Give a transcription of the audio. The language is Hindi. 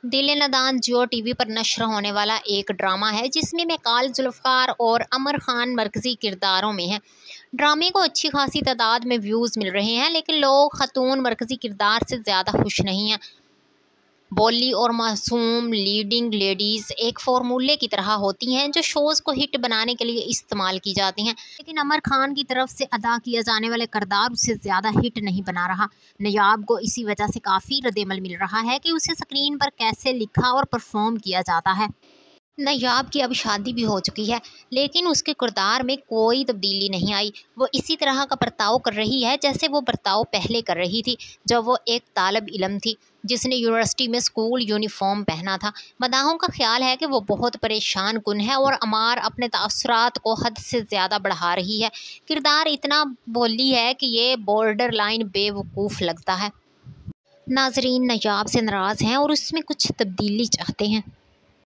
दिल नादान जियो टीवी पर नश्र होने वाला एक ड्रामा है जिसमें मैकाल जुल्फ़िकार और अमर खान मरकज़ी किरदारों में हैं। ड्रामे को अच्छी खासी तादाद में व्यूज़ मिल रहे हैं, लेकिन लोग ख़तून मरकज़ी किरदार से ज़्यादा खुश नहीं हैं। बॉली और मासूम लीडिंग लेडीज़ एक फार्मूले की तरह होती हैं जो शोज़ को हिट बनाने के लिए इस्तेमाल की जाती हैं, लेकिन अमर खान की तरफ से अदा किया जाने वाले किरदार उससे ज़्यादा हिट नहीं बना रहा। नयाब को इसी वजह से काफ़ी रद्द-ए-अमल मिल रहा है कि उसे स्क्रीन पर कैसे लिखा और परफॉर्म किया जाता है। नयाब की अब शादी भी हो चुकी है, लेकिन उसके किरदार में कोई तब्दीली नहीं आई। वो इसी तरह का बर्ताव कर रही है जैसे वो बर्ताव पहले कर रही थी, जब वो एक तालब इलम थी जिसने यूनिवर्सिटी में स्कूल यूनिफॉर्म पहना था। मदाहों का ख्याल है कि वो बहुत परेशान कुन है और अमार अपने तासुरात को हद से ज़्यादा बढ़ा रही है। किरदार इतना बोली है कि ये बॉर्डर लाइन बेवकूफ़ लगता है। नाजरीन नयाब से नाराज़ हैं और उसमें कुछ तब्दीली चाहते हैं।